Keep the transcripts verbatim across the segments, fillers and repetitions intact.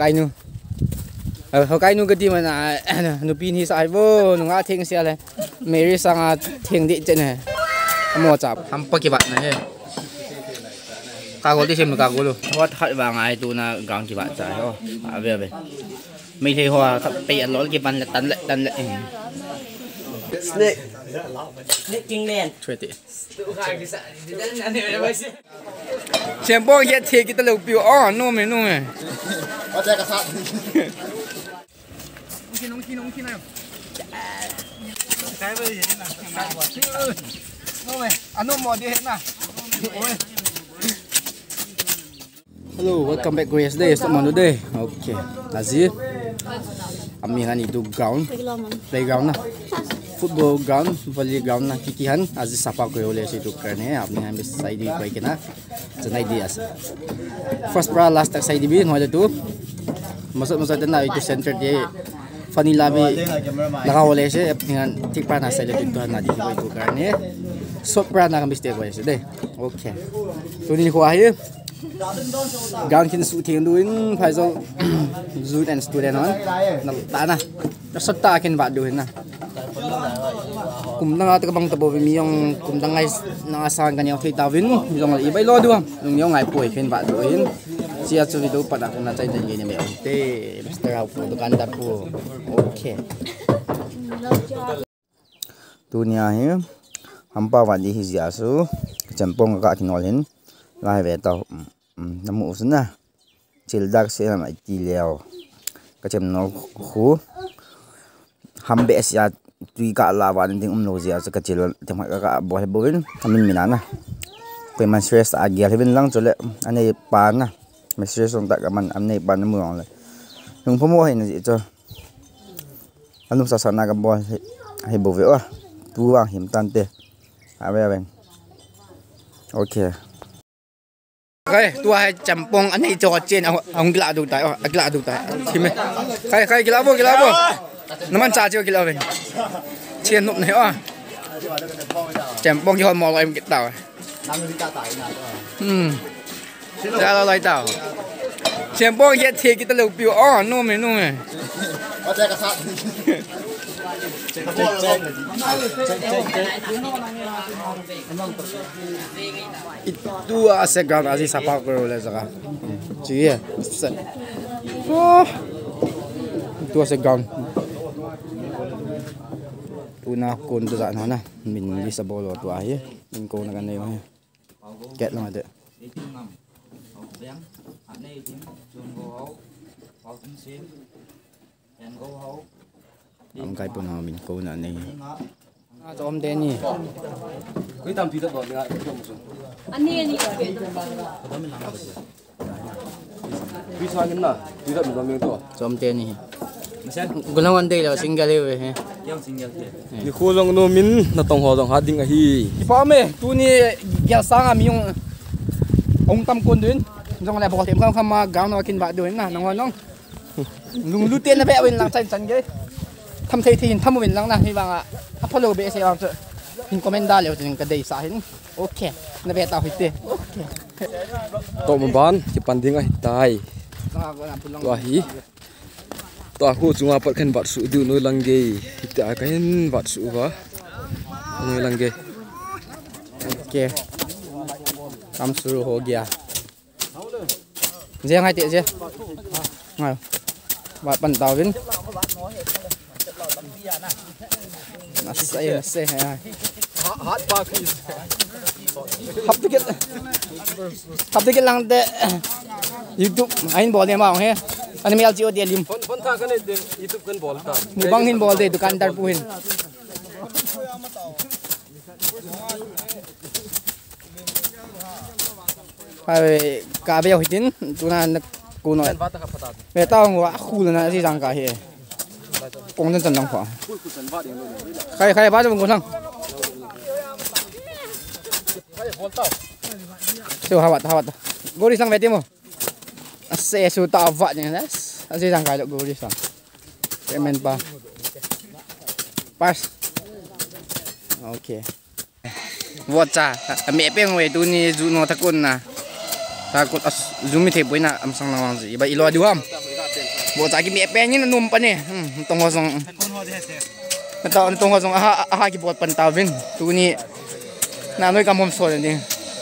Hokkaido Hokkaido cái team là nó pin hi sai vô nó ngã thiên xe này Mary sang thiên địa trên này mua chạp ham bạc cái bạn này cargo đi xem cargo luôn hoa thật vàng ai tu na gang cái bạn trái ho à về về mấy thầy hoa thật bị lỗi cái bạn là tấn lệ tấn lệ snake snake kinh lên chơi đi xem bóng hiện thì cái tàu lục biểu ó nôm này nôm này có chơi cái sắt khi nông khi nông khi nào cái bây giờ thế nào nôm này ăn nôm mò đi hết nào hello welcome back Grace Day selamat today okay Nazir kami kan itu ground playground lah football ground volley ground lah kikihan Aziz sapa ko oleh situ kerana apni habis side ko ikena janai dia first pra last tak side bi hoja tu masuk-masuk na itu center dia vanilla bi laka oleh se dengan tik pra na side itu na di ko itu kerana short pra na kami stay ko deh okay tu ni ko ahi gang kin su thieng duin phai zo zut and student on na ta na serta kin ba duin na kum na ta bang tabo mi yong kum dangai na asan kan yong thei tawin yong i bai lo du yong yong ngai poi kin ba duin sia chu video pada ku na chai dai ni me ong te mister hau pu dukan dar pu okay dunia hi hampa wadi hi jasu champong ka kinol hin lai ve tao namu usna childak se na ti leo ka chem no khu hambe sia tui ka la wan ding um no zia ka chil te ma ka bo he boin amin minana ko man stress a gel hen lang chole ane pa na me stress on ta ka man amne pa na mu le nung phomo he na ji cho anum sa sa na ka bo he bo ve wa tu wang him tan te a ve ben okay cái tua hai campong anh ấy cho trên ông ông gila đủ tại ông gila đủ tại thì mình cái cái gila vô gila vô nó mang trà chưa gila về trên nụm này à campong cho họ mò em cái tàu ừ ra lo lại tàu campong hiện thì cái tàu lục biểu ó nôm này nôm này có chơi cái sắt itu asyik gang asyik sapa ko le zaka ji ya oh itu asyik gang tu na kon tu zan na min li sabolo tu ai min ko na kan ne get lang ade ông cái bữa nào mình câu là này à cho ông đen nhỉ cái tầm thì đất bỏ lại anh đi anh đi vì sao như nào thì đất mình còn miếng to cho ông đen nhỉ cái nào anh đây là single rồi hả thì khu lòng nó mình nó tổng hòa tổng hạt đinh à hi thì phải mày tu ni giờ sáng à mình ông tâm quân đến trong này bỏ thêm không không mà gạo nó kinh bạc đến là nó ngon lùng lú tiền là bé bên làng chân chân cái thăm thấy thì thăm mình lăng na hy vọng à Apollo bé sẽ làm cho hình comment đa liệu trên cái đây sai hin ok nó bé tao hết tiền ok tổ một bán chỉ bàn tiếng ai tai tua hi tua khu chúng ta bắt khen vật sự điều nuôi lăng gay tại cái vật sự vả nuôi lăng gay ok काम शुरू हो गया riêng hai tiện chưa ngay bạn bận tàu vin nó say nó say hay hot park hấp tiết hấp tiết lang de YouTube anh bỏ đi mà he anh em chịu tiền lim phone phone thang cái này YouTube kan bol ta mu bang hin bol de dukan dar puhin phải cả bây giờ tin tụi nó cô nói về tao ngồi khu là gì rằng cả hệ công nhân trần long khỏe khai khai bắt cho mình thằng siêu hào bát hào bát gô đi sang về tim không xe siêu tao vợ như thế gì rằng cái gô đi sang em men pa pass ok vợ cha mẹ bé ngồi tụi ni tụi nó thắc quân na takut zoom itu punya am sang nawang sih, iba ilo aduam, Bo ta ki mi pen ni num pa ni. Hmm tong hosong. Nataw tong hosong aha aha ki bot pan tawin. Tu ni na noi kam hom so ni.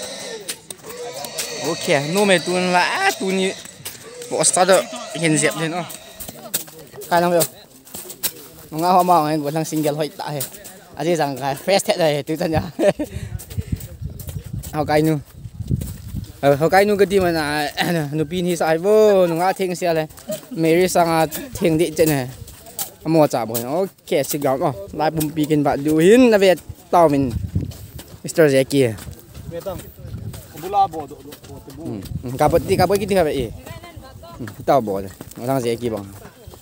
Okay, no me tu la tu ni bo sta do hin zep ni no. Ka lang yo. Nga ho ma ngai ko lang single hoi ta he. Aji sang ka fresh thế đây tu tan ya. Hao kai nu. Ờ hao kai nu cái gì mà na nu pin hi sai vô nu nga theng sia le. Mary sang theng di chen ne. Mo cha bo. Okay, sig gao oh. Lai bum pi kin ba du hin na ve tao min. Mister Zeki. Ve tang. Bula bo do do bo. Ka bot ti ka bot ki ti ka be. Tao bo le. Mo sang Zeki bang.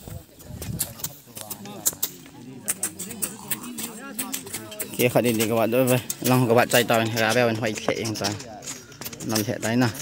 Kia khát đi đi các bạn đối với lòng các bạn chạy tàu gà bèo mình hoài chạy hiện tại nằm chạy đấy nè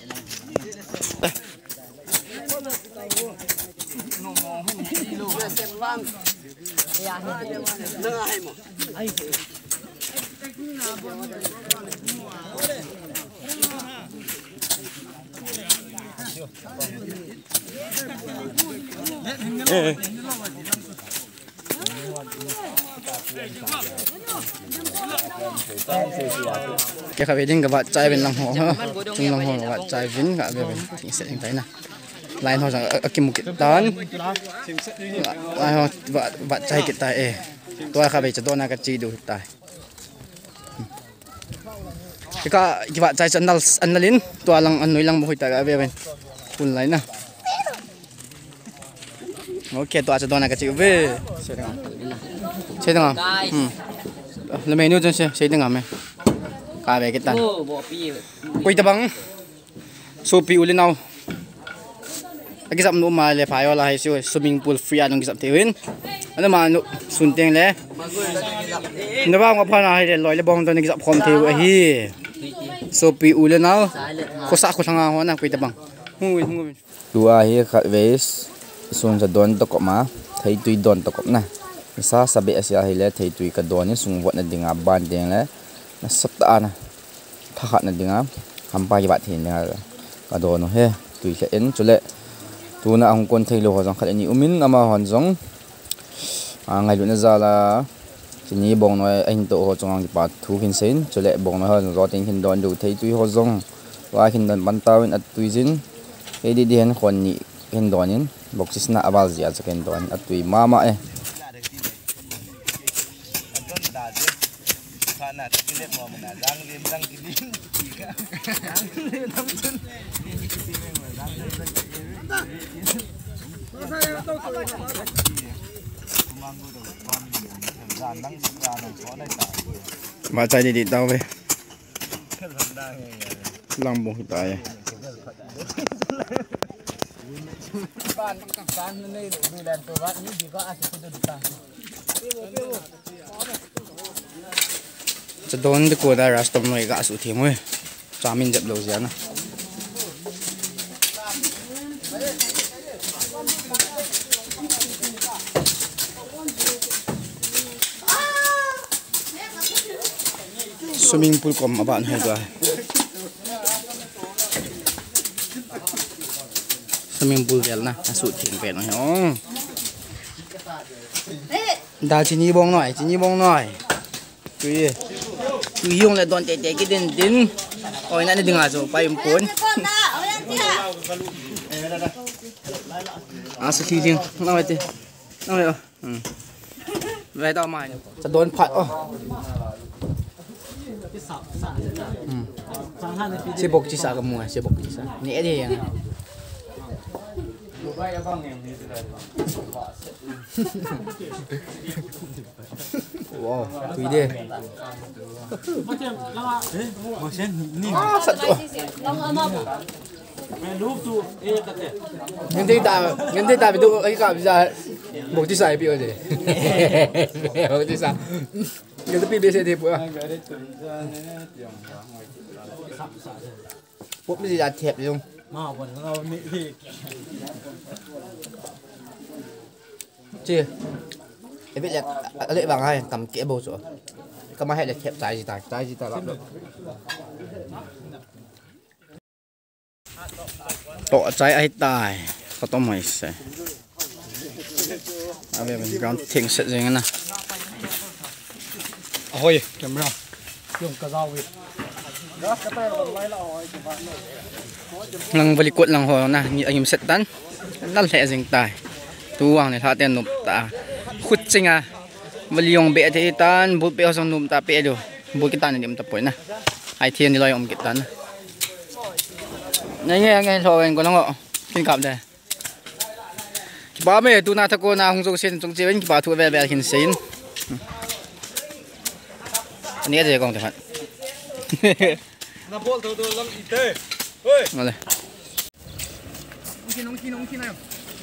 cái khả năng các bạn trai bên lòng hồ ha, bên lòng hồ các bạn trai vĩnh cả bên thì sẽ như thế này, lại thôi rằng ở kim một cái tán, lại thôi bạn bạn trai cái tài, tôi khả về cho tôi là cái gì đủ tài, cái cả cái bạn trai chân đal ăn lên, tôi lang ăn nuôi lang một hồi tài ở bên, cùng lấy nè, ok tôi cho tôi là cái gì về, xem được không? Là menu chân xe, xe dengan me. Ka be kita. Koi tabang. Sopi ulin now. Agi sap no ma le phayo la hai siu swimming pool free anong gisap tewin. Ano ma no sunteng le. Na ba ngo phana hai le loi le bong ton gisap khom teu hi. Sopi ulin now. Khosa khosanga ho na koi tabang. Hui hui. Tua hi khat ves sun sa don to ko ma thai tui don to ko na. Sa sabi asia hile thei tui ka don ni sungwat na dinga ban deng le na sata na thakhat na dinga hampa ki bat hin na ka don no he tui kha en chule tu na ang kon thei lo ho jang khat ni umin ama hon jong a ngai lu na za la chini bong noi anh to ho chong ki pa thu hin sein chule bong no ho ro ting hin don du thei tui ho jong wa hin don ban tawin at tui jin e di di hen khon ni hin donin boxis na awal zia chaken don at tui mama e Nah, kita mau menadang lindang gini. Ba chạy đi đi đâu vậy? Lòng bụng tại. Ban ban ini bulan tobat ini juga asal itu ditang. Cho đón đi qua đây restaurant này gã sụt thiêm ơi, cha mình dẹp đầu gì nữa. Swimming pool có mà bạn hay rồi. Swimming pool vậy nè, sụt thiêm vậy này không? Đào chỉ nhí bông nói, chỉ nhí bông nói. Tuy tuy dùng lại đòn tè tè cái đền đền, ôi nãy đừng ngả rồi, bay một cuốn. À sự thi riêng, nào vậy tê, nào vậy, về tao mày,จะโดนผัดอ๋อเสียบกจีสากับมัวเสียบกจีสาเนี่ยเดียงว้าวคุยเด้งั้นที่ตางั้นที่ตาไปดูไอ้กับจะบกจีสาพี่เอาดิบกจีสางั้นจะพี่เบสเทปอ่ะปุ๊บไม่ใช่ยาเทปเลยลุงมาวันเรานี่พี่จีไอ้พี่เล็กอะไรบางให้ทำเก็บโบสก็มาให้เล็กเทปใจจีตายใจจีตายรับโตใจไอ้ตายข khotm mai se ave ben ground thing set jeng na ahoi camera dùng cả rau vậy đó cái tay là lấy là hỏi chụp bạn lang bali kot lang ho na ni anh set tan lal he jeng tai tu wang ne tha ten nup ta khut chinga bali yong be the tan bu pe sang num ta pe do bu ki tan nim ta poi na ai thiên ni loi om ki tan này nghe nghe thôi anh có nó ngọ kinh cảm đây ba mẹ tu na thắc cô na hung dâu sen trong chế bên ba thu về về hình xin anh ấy gì còn thế hả na bol to to lam ite oi ngồi đây khi nóng khi nóng khi nào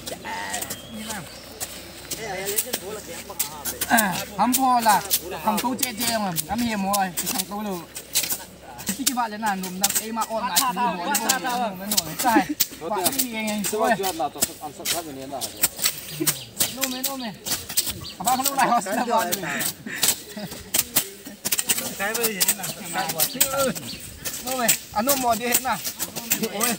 hầm po là hầm câu chê chê mà hầm hiểm rồi hầm câu lửที่กี่บาทเลยนะหนุ่มนักเอมาออนไลน์ที่บ่อยบ่อยไม่หน่อยใช่ว่าที่เองไงสวยนุ่มไหมนุ่มไหมอาบ้าเขาลูกไหลฮอสเตอร์บอลใช้ไปอย่างนี้นะใช่บอลนุ่มไหมอันนุ่มบอลดีเห็นนะโอ้ย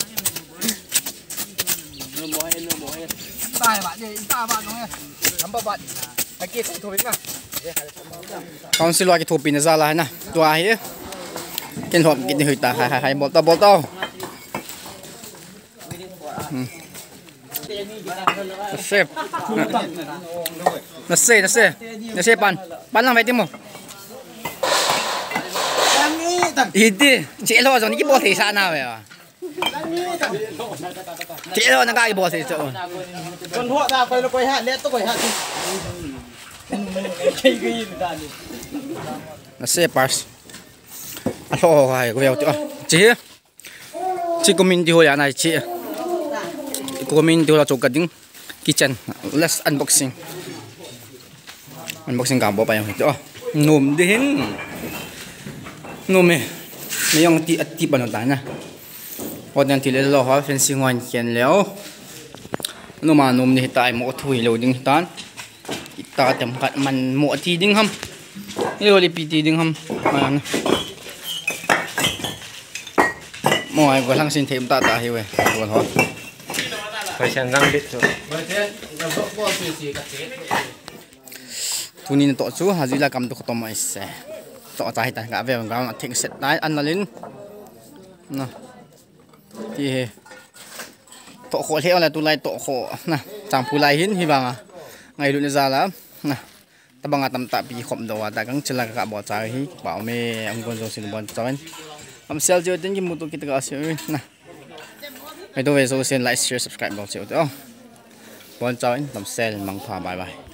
นุ่มบอลเห็นนุ่มบอลเห็นตายบาทเดี๋ยวตายบาทตรงนี้ทำบาทไอ้เกียร์ถูกไหมนะ con xin lỗi cái thùng pin ra lại nè tua ấy cái hộp cái hơi ta hai hai hai bột tao bột tao xếp nó xếp nó xếp nó xếp bàn bàn làm vậy tim không ít đi chị lo rồi cái bột thì sao nào vậy à chị lo nó cái bột thì sao con họ ra quay nó quay hạn lẽ tôi quay hạn cái gì vậy nó xếp pass alo hai cái vậy chị chị comment đi hồi này chị comment đi hồi là chụp cái kitchen let's unboxing unboxing cả bộ bài đó nôm đi hin nôm mày mấy ông ti ti bao nhiêu tán à còn đang thì lấy lo hóa fancy ngon chén léo nôm mà nôm thì tại một thui lâu đinh tán ta tầm cận mình một thì đinh hâm yêu đi pi thì đinh hâm mà mọi người lăng xin thêm ta ta hiểu vậy còn thôi phải xem răng biết rồi thu nín tổ chú hà duy là cầm được tôm mai xe tổ tài tài cả về gạo thịnh sệt đái ăn là lên nè thì tổ khổ theo là tu lai tổ khổ nè chẳng phù lai hiến hy vọng à ngày đụng ra lắm nè ta bằng tầm tạ bị khom đầu ta căng chân là cả bỏ trái hi bảo mẹ ông con dâu xin bọn cháu anh làm sao chưa đến cái một tổ kita cái xíu nè mấy tôi về dâu xin like share subscribe bọn cháu đó bọn cháu anh làm sao mang thỏa bye bye